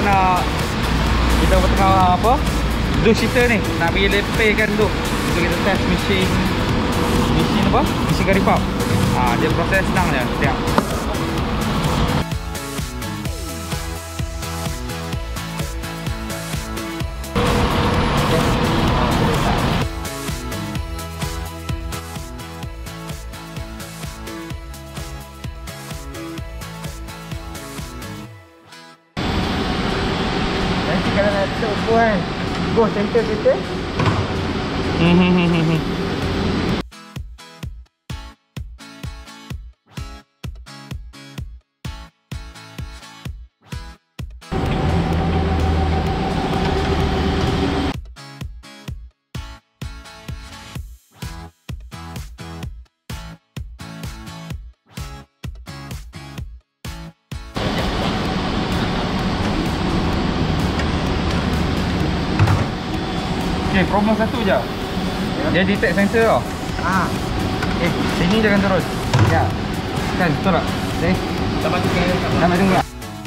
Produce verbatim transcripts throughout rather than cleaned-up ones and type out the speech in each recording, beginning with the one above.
nak kita tengah apa? Dus kita ni nak pergi lepehkan tu. So kita test mesin mesin apa? Mesin gari pump. Ah, dia proses senang je. Siap. Nanti kalau nak tutup kan, go center kita. Hmm hmm hmm hmm. Okay, problem satu je. Dia detect sensor tau. Ah, Eh, sini jangan terus. ya. Kan, betul tak? Okey. Sampai tunggu. Sampai tunggu.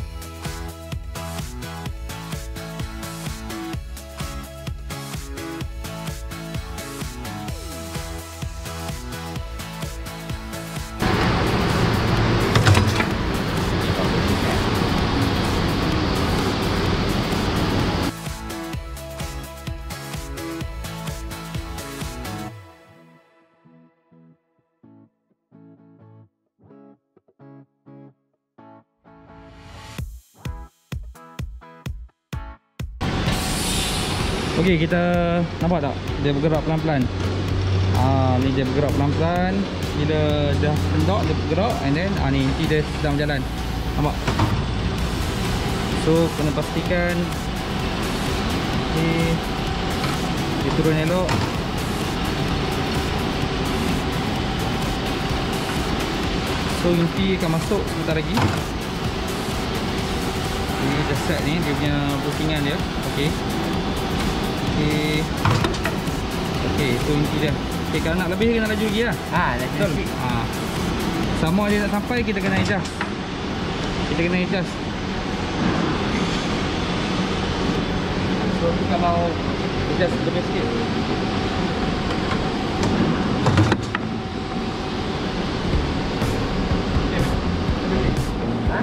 Okey, kita nampak tak? Dia bergerak pelan-pelan. Ah, ni dia bergerak pelan-pelan. Bila dah kendok dia bergerak, and then ah ni nanti dia sedang berjalan. Nampak? So kena pastikan okey. Dia turun elok. So inti akan masuk sebentar lagi. Ini dah set ni dia punya pusingkan dia. Okey. Okey. Okey, tu inti dia. Okey, kalau nak lebih kena laju lagi lah. Ha, lagi Betul? sikit. Ha. Sama dia tak sampai kita kena adjust. Kita kena adjust. So kita mau adjust lebih sikit. Ha?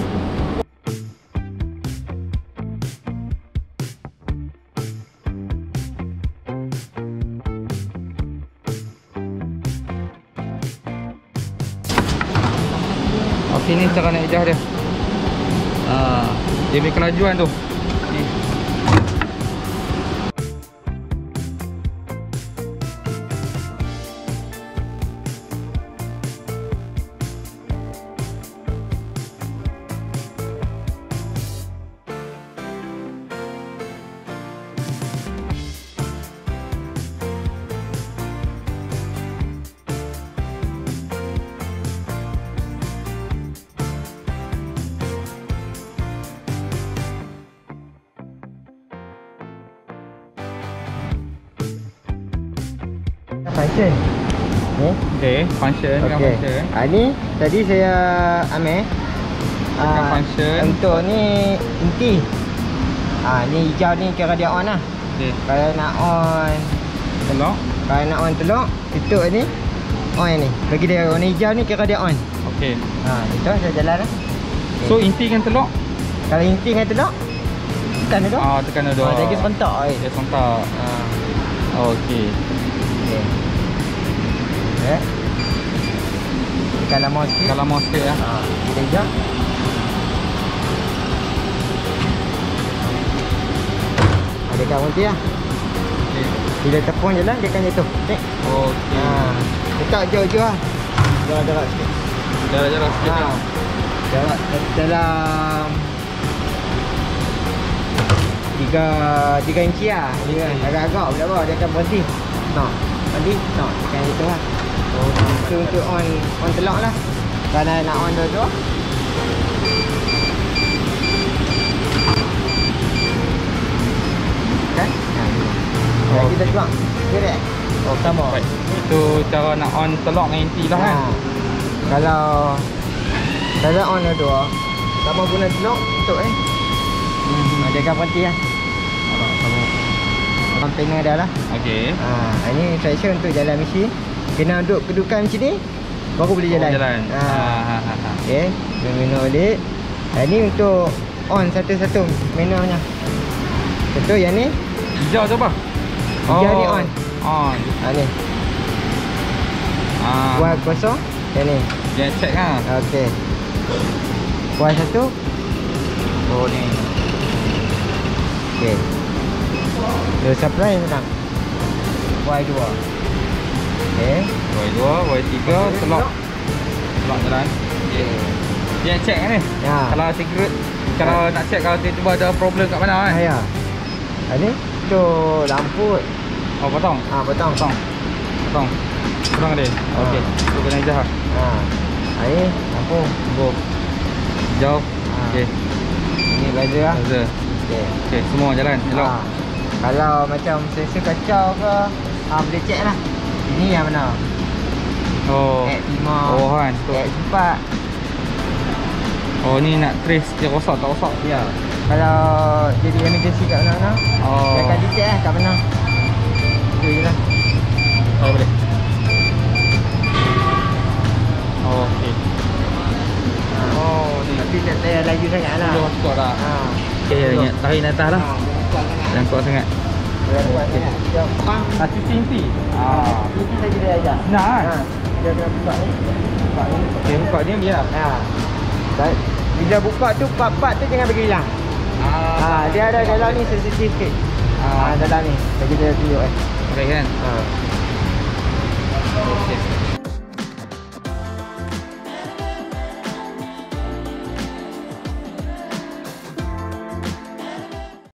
Okey, ni cara nak adjust dia. Ah, dia punya kelajuan tu. Ni. Function. Ni. Okey, function dengan Okey. function. Ah, ni tadi saya ambil Tekan ah, function. untuk ni inti. Ah, ni hijau ni kira dia on lah. Okey, Kalau nak on, tolong. kalau nak on telok, tutup ni on ni. Bagi dia warna hijau ni kira dia on. Okey. Ha, itu saya jalan lah. So inti dengan telok. Kalau inti dengan telok, tekan dia tu. Ah, tekan dua. Ah, jadi serentak oi. Dia serentak. Ha. Okey. Okey. Ya. Tekan lama sikit. Tekan lama sikit ya. Ha, kita hijau. Ada kat berhenti lah. Okey. Bila tepung jalan, dia akan jatuh. Okey. Okey. Ha. Letak jauh-jauh lah. Jarak-jarak sikit. Jarak-jarak sikit. Ha. Ha. Jarak dalam tiga tiga inci lah. Dia agak-agak bila bawah dia akan berhenti. Nah, berhenti. Nah, tekan itu lah. Oh, Itu untuk on on telok lah. Kalau nak on dua-dua. Kan? Nah, Oh, oh, kita tuang. Direct. oh, sama. Baik. Itu cara nak on telok dengan inti lah kan. Ha. Kalau kalau on dua-dua, sama guna telok untuk eh. Hmm. Ha, dia akan berhenti lah. Ada sama. Container dah lah. Okey. Ha, ini instruction untuk jalan mesin. Kena duduk kedudukan macam ni baru boleh jalan. Oh, jalan. Ha. Ha ha ha. Okey, manual balik. Ha, ini untuk on satu-satu manualnya. Betul yang ni? Hijau tu apa? Hijau ni on. On. Ha ni. Ah. Kuat kosong. Yang ni. Dia check ha. Okey. Kuat satu. Oh ni. Okey. Dia supply senang. Y dua. Okey. Y dua, Y tiga, selok. Selok jalan. Okey. Dia check kan ni? Ya. Kalau secret, kalau nak check kalau tiba-tiba ada problem kat mana kan? Ha ya. Ha ni tu lampu. Oh potong. Ha potong. Potong. Potong. Potong dia. Okey. Tu kena hijau. Ha. Ha ni lampu. Go. Hijau. Ha. Okey. Ini buzzer lah. Buzzer. Okey. Okey, semua jalan. Elok. Ha. Kalau macam sensor kacau ke, ha boleh check lah. Ini yang mana? Oh. X lima. Oh kan. X empat. Oh ni nak trace dia rosak tak rosak. Ya. Kalau jadi emergency kat mana-mana, Oh. dia akan detect lah kat mana. Itu je lah. Oh boleh. Oh okey. Ha. Oh ni. Tapi tak payah laju sangat lah. Dah kuat dah. Ha. Okey, ingat tahin atas lah. Ha, kuat sangat. Jangan kuat sangat. Jangan kuat sangat. Dia pang. Ah, inti. Ah. Ini saja dia ajar. Nah kan? Ha. Dia kena buka ni. Buka ni. Okey, buka dia biar. Ha. Baik. Bila buka tu part-part tu jangan bagi hilang. Ah. Ha, dia ada dalam ni sensitif sikit. Ha, dalam ni. Bagi dia tunjuk eh. Okey kan? Ha.